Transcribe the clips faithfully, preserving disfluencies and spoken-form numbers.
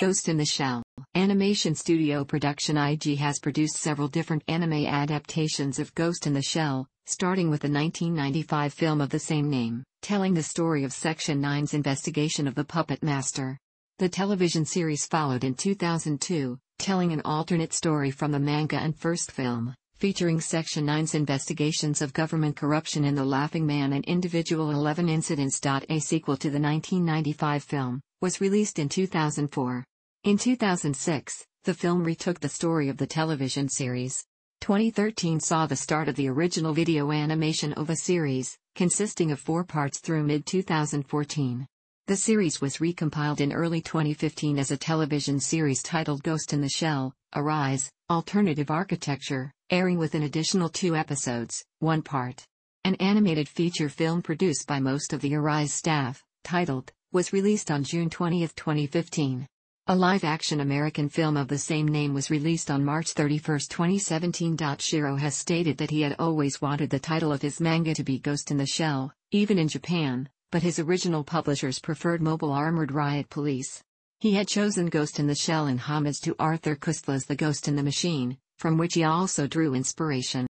Ghost in the Shell. Animation studio Production I G has produced several different anime adaptations of Ghost in the Shell, starting with the nineteen ninety-five film of the same name, telling the story of Section nine's investigation of the Puppet Master. The television series followed in two thousand two, telling an alternate story from the manga and first film, featuring Section nine's investigations of government corruption in The Laughing Man and Individual eleven Incidents. A sequel to the nineteen ninety-five film was released in two thousand four. In two thousand six, the film retook the story of the television series. twenty thirteen saw the start of the original video animation O V A series, consisting of four parts through mid twenty fourteen. The series was recompiled in early twenty fifteen as a television series titled Ghost in the Shell: Arise, Alternative Architecture, airing with an additional two episodes, one part. An animated feature film produced by most of the Arise staff, titled, was released on June twentieth, twenty fifteen. A live-action American film of the same name was released on March thirty-first, twenty seventeen. Shiro has stated that he had always wanted the title of his manga to be Ghost in the Shell, even in Japan, but his original publishers preferred Mobile Armored Riot Police. He had chosen Ghost in the Shell in homage to Arthur Koestler's The Ghost in the Machine, from which he also drew inspiration.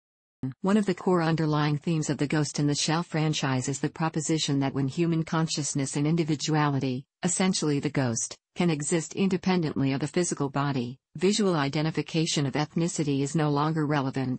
One of the core underlying themes of the Ghost in the Shell franchise is the proposition that when human consciousness and individuality, essentially the ghost, can exist independently of the physical body, visual identification of ethnicity is no longer relevant.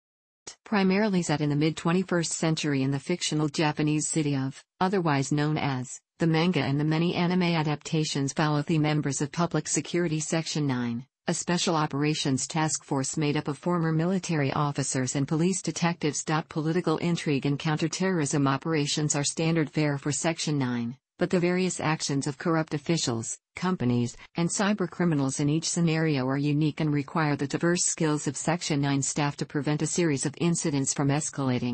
Primarily set in the mid-twenty-first century in the fictional Japanese city of, otherwise known as, the manga and the many anime adaptations follow the members of Public Security Section nine. A special operations task force made up of former military officers and police detectives. Political intrigue and counterterrorism operations are standard fare for Section nine, but the various actions of corrupt officials, companies, and cybercriminals in each scenario are unique and require the diverse skills of Section nine staff to prevent a series of incidents from escalating.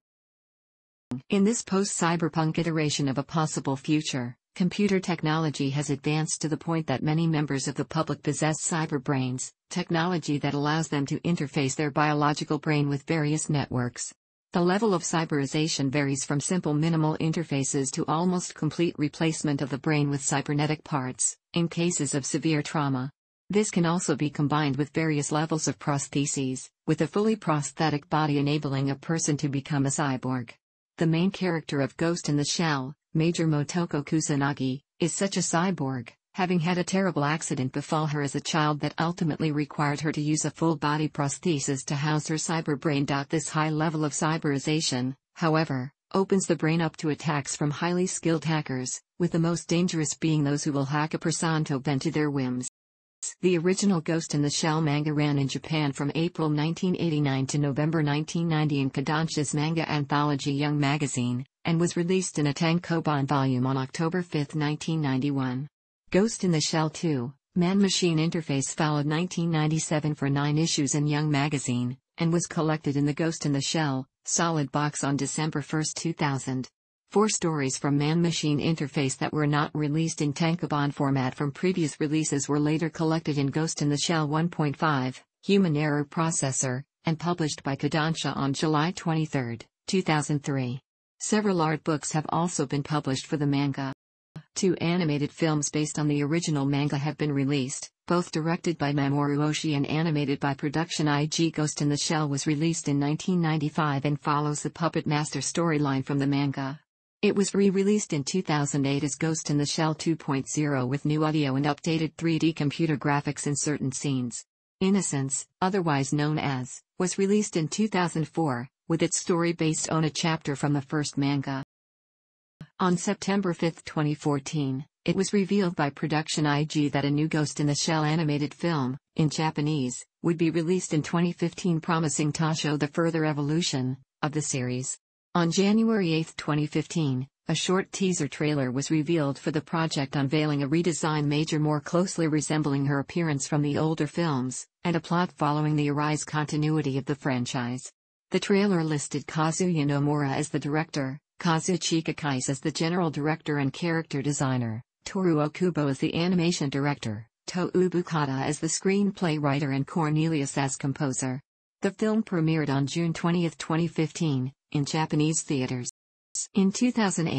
In this post-cyberpunk iteration of a possible future, computer technology has advanced to the point that many members of the public possess cyber brains, technology that allows them to interface their biological brain with various networks. The level of cyberization varies from simple minimal interfaces to almost complete replacement of the brain with cybernetic parts, in cases of severe trauma. This can also be combined with various levels of prostheses, with a fully prosthetic body enabling a person to become a cyborg. The main character of Ghost in the Shell, Major Motoko Kusanagi, is such a cyborg, having had a terrible accident befall her as a child that ultimately required her to use a full-body prosthesis to house her cyber brain. This high level of cyberization, however, opens the brain up to attacks from highly skilled hackers, with the most dangerous being those who will hack a person to bend to their whims. The original Ghost in the Shell manga ran in Japan from April nineteen eighty-nine to November nineteen ninety in Kodansha's manga anthology Young Magazine, and was released in a tankobon volume on October fifth, nineteen ninety-one. Ghost in the Shell two, Man-Machine Interface followed nineteen ninety-seven for nine issues in Young Magazine, and was collected in the Ghost in the Shell solid box on December first, two thousand. Four stories from Man-Machine Interface that were not released in tankobon format from previous releases were later collected in Ghost in the Shell one point five, Human Error Processor, and published by Kodansha on July twenty-third, two thousand three. Several art books have also been published for the manga. Two animated films based on the original manga have been released, both directed by Mamoru Oshii and animated by Production I G. Ghost in the Shell was released in nineteen ninety-five and follows the Puppet Master storyline from the manga. It was re-released in two thousand eight as Ghost in the Shell two point oh with new audio and updated three D computer graphics in certain scenes. Innocence, otherwise known as, was released in two thousand four, with its story based on a chapter from the first manga. On September fifth, twenty fourteen, it was revealed by Production I G that a new Ghost in the Shell animated film, in Japanese, would be released in twenty fifteen, promising to show the further evolution of the series. On January eighth, twenty fifteen, a short teaser trailer was revealed for the project unveiling a redesigned Major more closely resembling her appearance from the older films, and a plot following the Arise continuity of the franchise. The trailer listed Kazuya Nomura as the director, Kazuchika Kais as the general director and character designer, Toru Okubo as the animation director, Tou Bukata as the screenplay writer and Cornelius as composer. The film premiered on June twentieth, twenty fifteen, in Japanese theaters. In two thousand eight,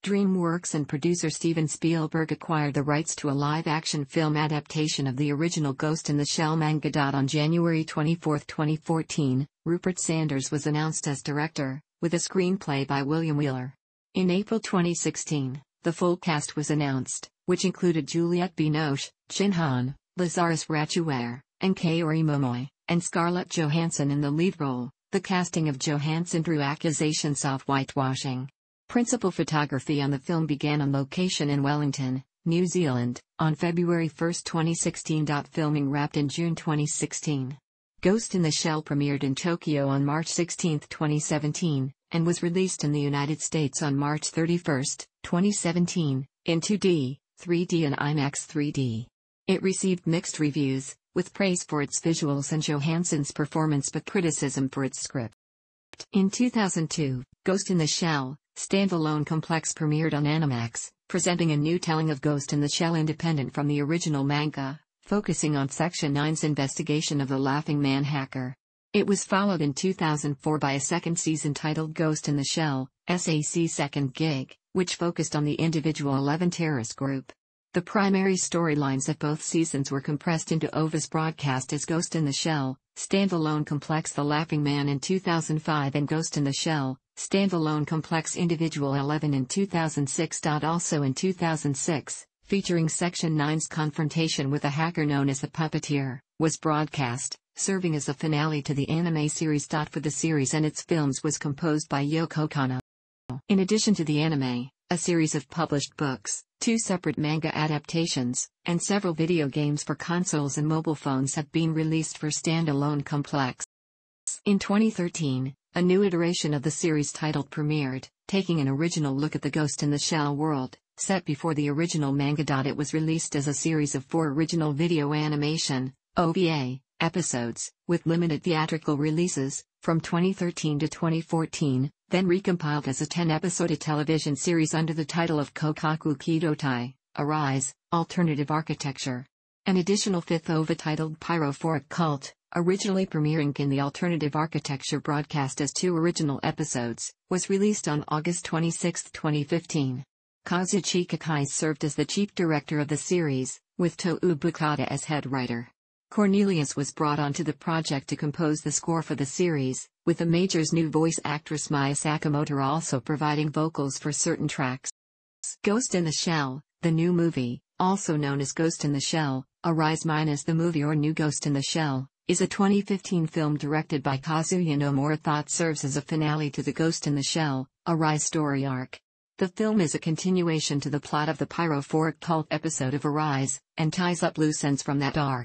DreamWorks and producer Steven Spielberg acquired the rights to a live-action film adaptation of the original Ghost in the Shell manga. On January twenty-fourth, twenty fourteen, Rupert Sanders was announced as director, with a screenplay by William Wheeler. In April twenty sixteen, the full cast was announced, which included Juliette Binoche, Chin Han, Lazarus Ratchouer, and Kaori Momoy, and Scarlett Johansson in the lead role. The casting of Johansson drew accusations of whitewashing. Principal photography on the film began on location in Wellington, New Zealand, on February first, twenty sixteen. Filming wrapped in June twenty sixteen. Ghost in the Shell premiered in Tokyo on March sixteenth, twenty seventeen, and was released in the United States on March thirty-first, twenty seventeen, in two D, three D and IMAX three D. It received mixed reviews, with praise for its visuals and Johansson's performance but criticism for its script. In two thousand two, Ghost in the Shell, Standalone Complex premiered on Animax, presenting a new telling of Ghost in the Shell independent from the original manga, focusing on Section nine's investigation of the Laughing Man hacker. It was followed in two thousand four by a second season titled Ghost in the Shell, S A C Second Gig, which focused on the individual Eleven terrorist group. The primary storylines of both seasons were compressed into O V A's broadcast as Ghost in the Shell, Standalone Complex The Laughing Man in two thousand five and Ghost in the Shell, Standalone Complex Individual Eleven in two thousand six. Also in two thousand six, featuring Section nine's confrontation with a hacker known as the Puppeteer, was broadcast, serving as a finale to the anime series. For the series and its films was composed by Yoko Kanno. In addition to the anime, a series of published books, two separate manga adaptations, and several video games for consoles and mobile phones have been released for Standalone Complex. In twenty thirteen, a new iteration of the series titled premiered, taking an original look at the Ghost in the Shell world, set before the original manga. It was released as a series of four original video animation, O V A, episodes, with limited theatrical releases, from twenty thirteen to twenty fourteen, then recompiled as a ten-episode television series under the title of Kokaku Kidotai, Arise, Alternative Architecture. An additional fifth O V A titled Pyrophoric Cult, originally premiering in the Alternative Architecture broadcast as two original episodes, was released on August twenty-sixth, twenty fifteen. Kazuchi Kakai served as the chief director of the series, with Tou Bukata as head writer. Cornelius was brought onto the project to compose the score for the series, with the Major's new voice actress Maya Sakamoto also providing vocals for certain tracks. Ghost in the Shell, the new movie, also known as Ghost in the Shell, Arise minus the movie or New Ghost in the Shell, is a twenty fifteen film directed by Kazuya Nomura that serves as a finale to the Ghost in the Shell, Arise story arc. The film is a continuation to the plot of the Pyrophoric Cult episode of Arise, and ties up loose ends from that arc.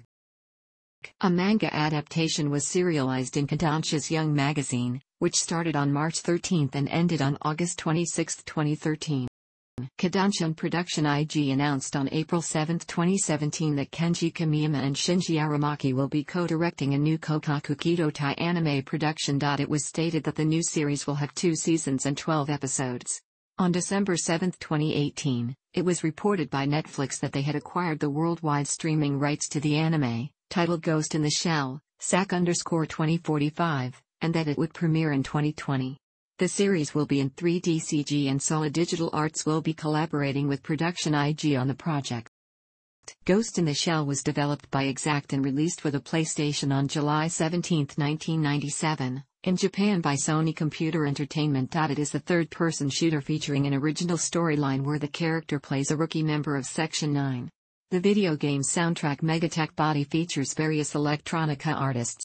A manga adaptation was serialized in Kodansha's Young magazine, which started on March thirteenth and ended on August twenty-sixth, twenty thirteen. Kodansha Production I G announced on April seventh, twenty seventeen that Kenji Kamiyama and Shinji Aramaki will be co-directing a new Kokaku Kidotai anime production. It was stated that the new series will have two seasons and twelve episodes. On December seventh, twenty eighteen, it was reported by Netflix that they had acquired the worldwide streaming rights to the anime, titled Ghost in the Shell, S A C underscore twenty forty-five, and that it would premiere in twenty twenty. The series will be in three D C G and Solid Digital Arts will be collaborating with Production I G on the project. Ghost in the Shell was developed by Exact and released for the PlayStation on July seventeenth, nineteen ninety-seven, in Japan by Sony Computer Entertainment. It is a third-person shooter featuring an original storyline where the character plays a rookie member of Section nine. The video game soundtrack Megatech Body features various electronica artists.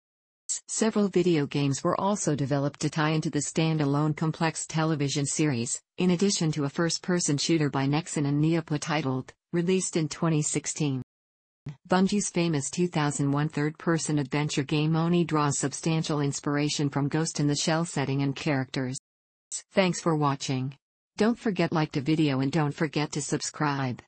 Several video games were also developed to tie into the standalone Complex television series, in addition to a first-person shooter by Nexon and Neopla titled, released in twenty sixteen. Bungie's famous two thousand one third-person adventure game Oni draws substantial inspiration from Ghost in the Shell setting and characters. Thanks for watching. Don't forget to like the video and don't forget to subscribe.